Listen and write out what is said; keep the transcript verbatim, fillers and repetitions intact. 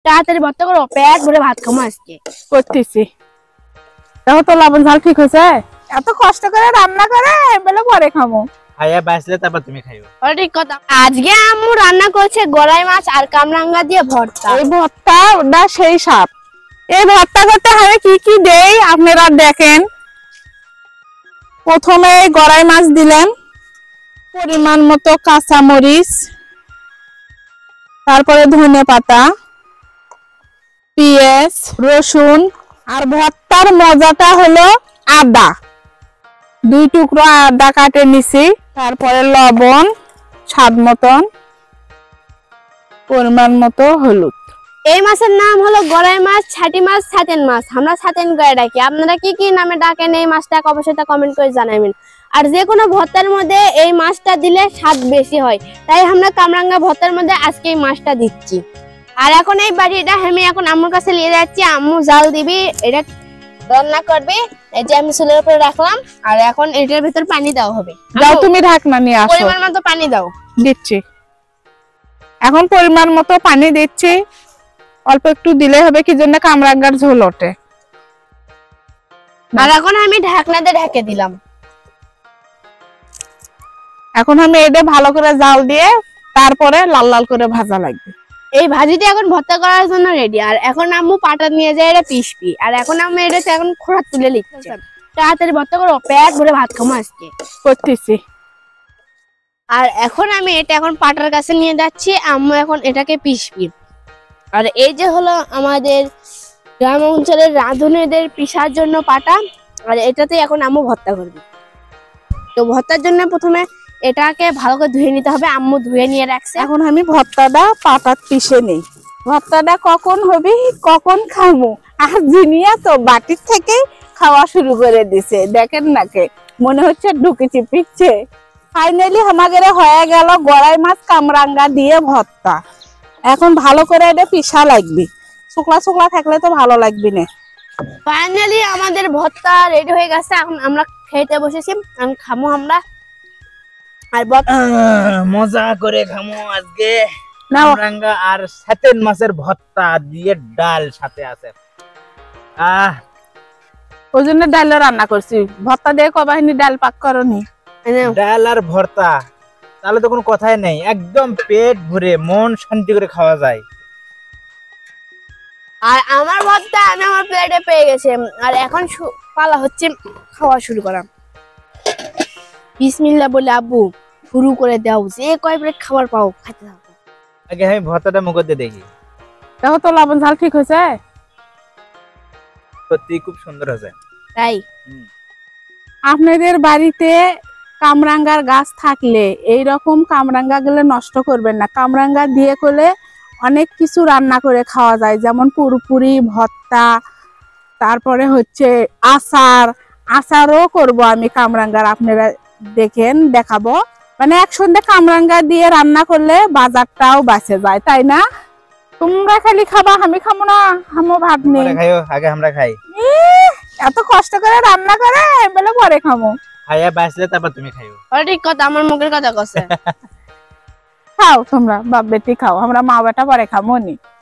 তাড়াতাড়ি ভর্তা করো, পেট ভরে ভাত খামো আজকে। করতেছি। দেখো তো লবণ ঝাল ঠিক হয়েছে? এত কষ্ট করে রান্না করে বলে পরে খামো। খাইয়া বাঁচলে তারপর তুমি খাইও। ঠিক কথা। আজকে আম্মু রান্না করছে গড়াই মাছ আর কামরাঙ্গা দিয়ে ভর্তা। এই ভর্তা ওটা সেই সাপ। এই ভর্তা করতে হবে কি কি দেই আপনারা দেখেন। প্রথমে গড়াই মাছ দিলেন, পরিমাণ মতো কাঁচা মরিচ, তারপরে ধনে পাতা, পেঁয়াজ, রসুন, আর ভর্তার মজাটা হলো আদা। দুই টুকরো আদা কাটে নিছি, তারপরে লবণ স্বাদ মতন, পরিমাণ মতো হলুদ। এই মাছের নাম হলো গড়াই মাছ, ছাটি মাছ, ছাতেন মাছ। আমরা ছাতেন করে ডাকি। আপনারা কি কি নামে ডাকেন এই মাছটাকে অবশ্যই কমেন্ট করে জানাবেন। আর যে কোনো ভর্তার মধ্যে এই মাছটা দিলে স্বাদ বেশি হয়, তাই আমরা কামরাঙ্গা ভর্তার মধ্যে আজকে এই মাছটা দিচ্ছি। আর এখন এই বাড়িটা আমি এখন আম্মুর কাছে নিয়ে যাচ্ছি। আম্মু জাল দিবি, এটা রান্না করবে। এই যে আমি চুলের উপরে রাখলাম, আর এখন এটার ভিতর পানি দেওয়া হবে। যাও তুমি ঢাকনা নিয়ে আসো। পরিমাণ মতো পানি দাও। দিচ্ছি। এখন পরিমাণ মতো পানি দিচ্ছি। অল্প একটু দিলে হবে, কি জন্য কামরাঙ্গার ঝোল ওঠে। আর এখন আমি ঢাকনা দিয়ে ঢেকে দিলাম। এখন আমি এটা ভালো করে জাল দিয়ে তারপরে লাল লাল করে ভাজা লাগবে। এই ভাজিটা এখন ভর্তা করার জন্য রেডি। আর এখন আম্মু পাটা নিয়ে যায় এটা পিসপি। আর এখন আম্মু এটা এখন খোড়া তুলে লিখছে। তাড়াতাড়ি ভর্তা করো, পেট ভরে ভাত খামো আজকে। করতেছি। আর এখন আমি এটা এখন পাটার কাছে নিয়ে যাচ্ছি। আম্মু এখন এটাকে পিসবি। আর এই যে হলো আমাদের গ্রাম অঞ্চলের রাঁধুনিদের পিসার জন্য পাটা। আর এটাতে এখন আম্মু ভর্তা করবে। তো ভর্তার জন্য প্রথমে এটাকে ভালো করে ধুয়ে নিতে হবে। আম্মু ধুয়ে নিয়ে রাখছে। এখন আমি ভর্তাটা পাটাত পিষে নেই। ভর্তাটা কখন হবে কখন খাবো, আর জিনিয়া তো বাটির থেকে খাওয়া শুরু করে দিছে। দেখেন নাকে মনে হচ্ছে ঢুকেছি পিচ্ছে। ফাইনালি আমাদের হয়ে গেল গড়াই মাছ কামরাঙ্গা দিয়ে ভর্তা। এখন ভালো করে এটা পিষা লাগবে, শুকলা শুকলা থাকলে তো ভালো লাগবে না। ফাইনালি আমাদের ভর্তা রেডি হয়ে গেছে। এখন আমরা খেতে বসেছি। আমি খামো আমরা। আর মজা করে খামো আজকে কামরাঙ্গা আর ছাতেন মাছের ভর্তা দিয়ে ডাল সাথে আছে। আহ ওই জন্য ডাল রান্না করছি। ভর্তা দিয়ে কবাহিনী ডাল পাক করনি। ডাল আর ভর্তা, তাহলে তো কোনো কথাই নেই। একদম পেট ভরে মন শান্তি করে খাওয়া যায়। আর আমার ভর্তা আমি আমার প্লেটে পেয়ে গেছি। আর এখন পালা হচ্ছে খাওয়া শুরু করা। বিসমিল্লাহ বলে আব্বু শুরু করে দাও। যে কয় প্লেট খাবার পাও খেতে থাকো। আগে আমি ভর্তাটা মুখে দিয়ে দেখি। দেখো তো লবণ ঝাল ঠিক হয়েছে? সত্যি খুব সুন্দর হয়েছে। তাই আপনাদের বাড়িতে কামরাঙ্গার গাছ থাকলে এই রকম কামরাঙ্গা গুলো নষ্ট করবেন না। কামরাঙ্গা দিয়ে করলে অনেক কিছু রান্না করে খাওয়া যায়, যেমন পুরপুরি, ভর্তা, তারপরে হচ্ছে আচার। আচারও করব আমি কামরাঙ্গার, আপনারা দেখেন দেখাবো। মানে একসঙ্গে কামরাঙ্গা দিয়ে রান্না করলে বাজারটাও বাঁচে যায়, তাই না? তোমরা খালি খাবা, আমি খাবো না। আমও ভাত নেই। খাইও, আগে আমরা খাই। এত কষ্ট করে রান্না করে বলে পরে খাবো। খাইয়া বাঁচলে তারপর তুমি খাইও। ঠিক কথা, আমার মুখের কথা কছে। খাও তোমরা, বাপ বেটি খাও, আমরা মা বেটা পরে খাবো নি।